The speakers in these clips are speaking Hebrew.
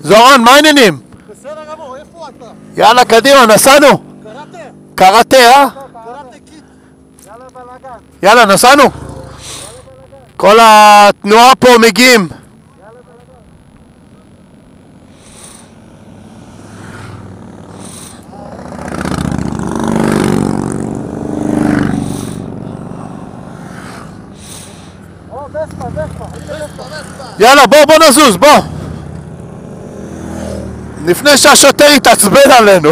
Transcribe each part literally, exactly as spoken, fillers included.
זורון, מה העניינים? בסדר גמור, איפה אתה? יאללה, קדימה, נסענו. קראטה? קראטה, אה? קראטה קיט. יאללה בלאגן. יאללה, נסענו. כל התנועה פה מגיעים. או, וספה, וספה. וספה, וספה. יאללה, בוא, בוא נזוז, בוא. לפני שהשוטר יתעצבן עלינו.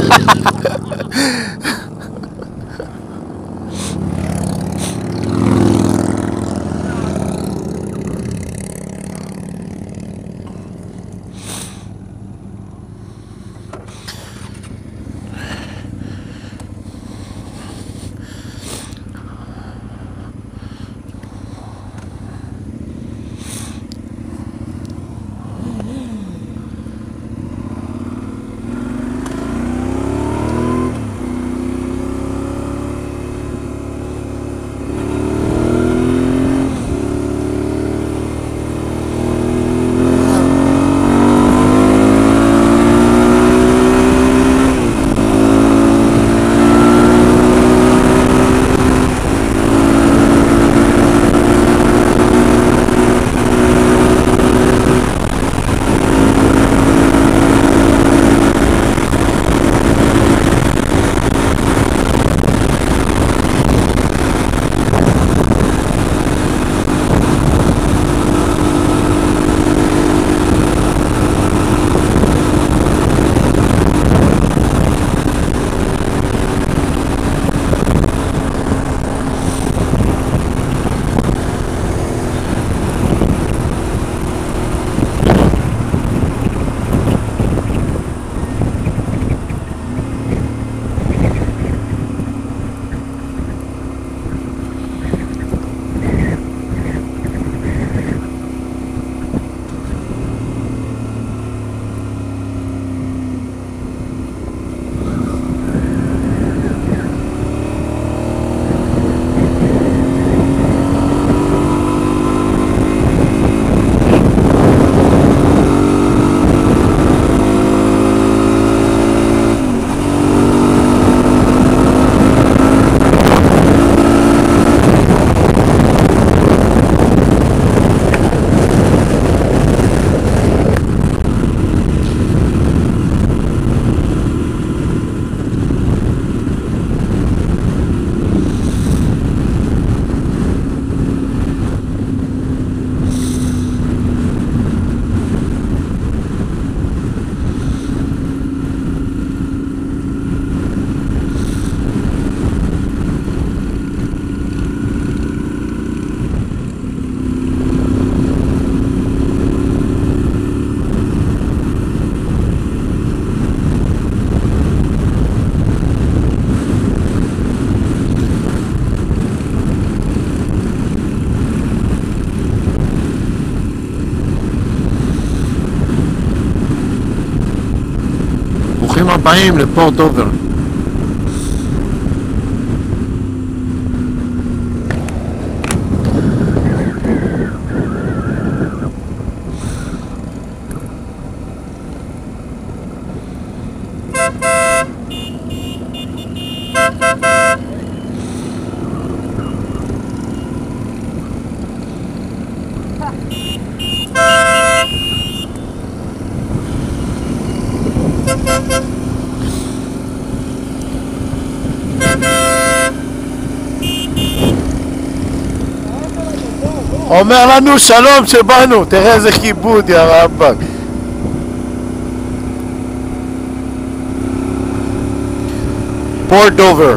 ברוכים הבאים לפורט דובר. אומר לנו שלום שבאנו, תראה איזה כיבוד, יא רבאק. פורט דובר.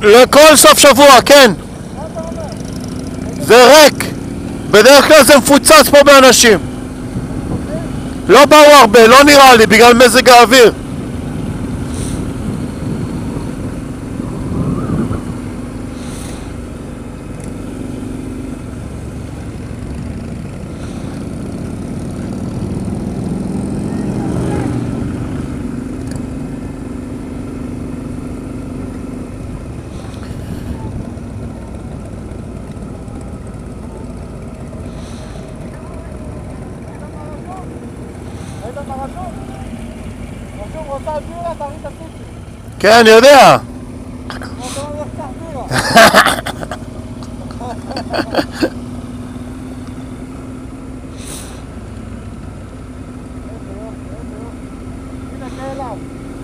לכל סוף שבוע, כן. זה ריק. בדרך כלל זה מפוצץ פה באנשים. לא באו הרבה, לא נראה לי, בגלל מזג האוויר. רשום רוצה בירה, תראי את הסוטי. כן, אני יודע. אתה אומר לך בירה. הנה כאליו.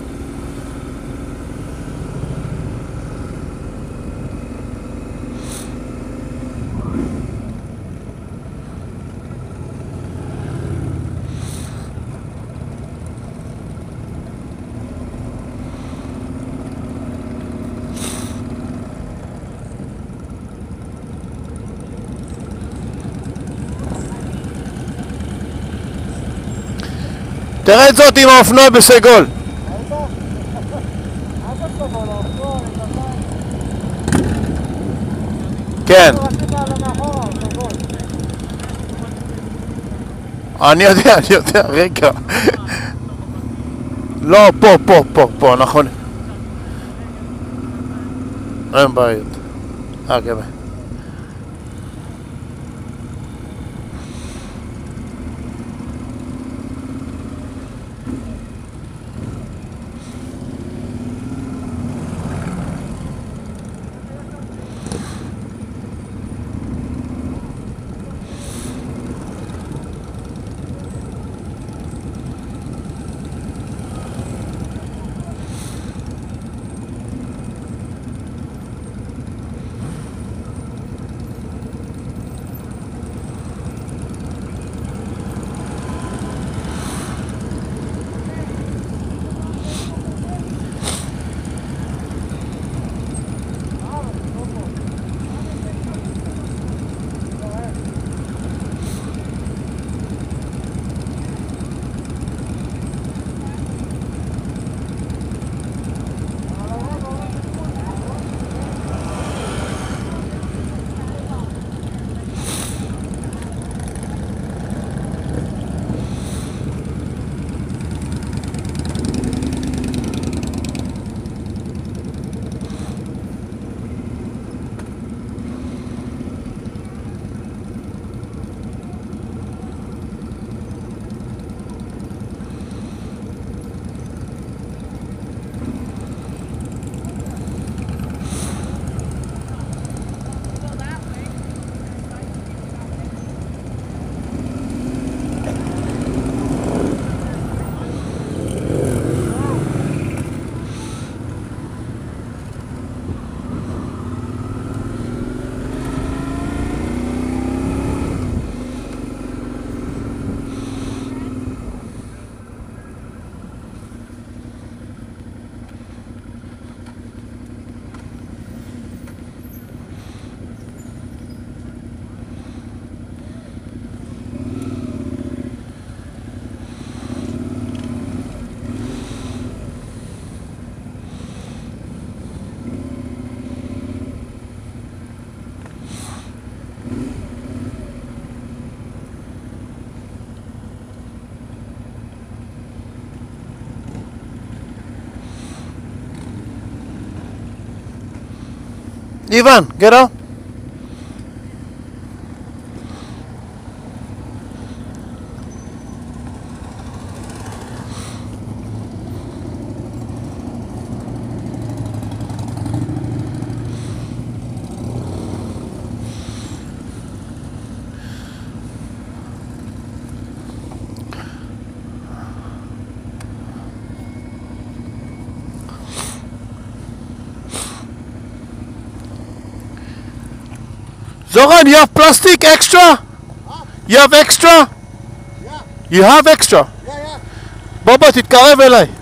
תראה את זאת עם האופנוע בסגול. כן. אני יודע, אני יודע, רגע. לא, פה, פה, פה, פה, נכון. אין בעיות. אה, כן. Ivan, get out. Zoran, you have plastic extra? Huh? You have extra? Yeah. You have extra? Yeah, yeah. בוא בוא, תתקרב אליי.